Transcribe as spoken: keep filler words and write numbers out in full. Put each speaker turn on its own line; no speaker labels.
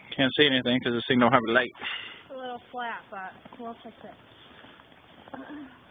Can't see anything because this thing don't have a light.
It's a little flat, but we'll fix it.